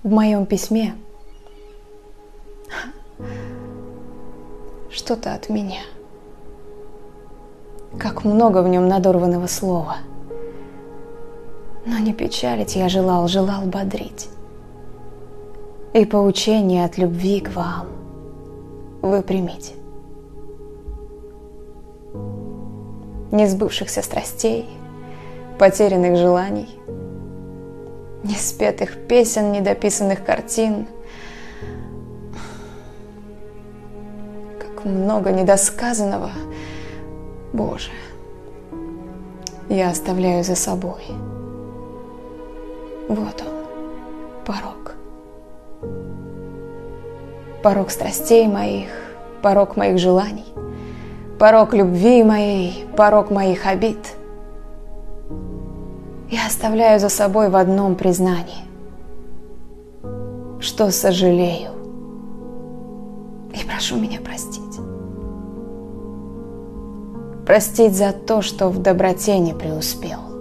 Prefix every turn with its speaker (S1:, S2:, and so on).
S1: в моем письме что-то от меня. Как много в нем надорванного слова. Но не печалить я желал бодрить. И поучение от любви к вам вы примите. Несбывшихся страстей, потерянных желаний, неспетых песен, недописанных картин. Как много недосказанного, Боже, я оставляю за собой. Вот он, порок. Порок страстей моих, порок моих желаний, порок любви моей, порок моих обид. Я оставляю за собой в одном признании, что сожалею и прошу меня простить. Простить за то, что в доброте не преуспел,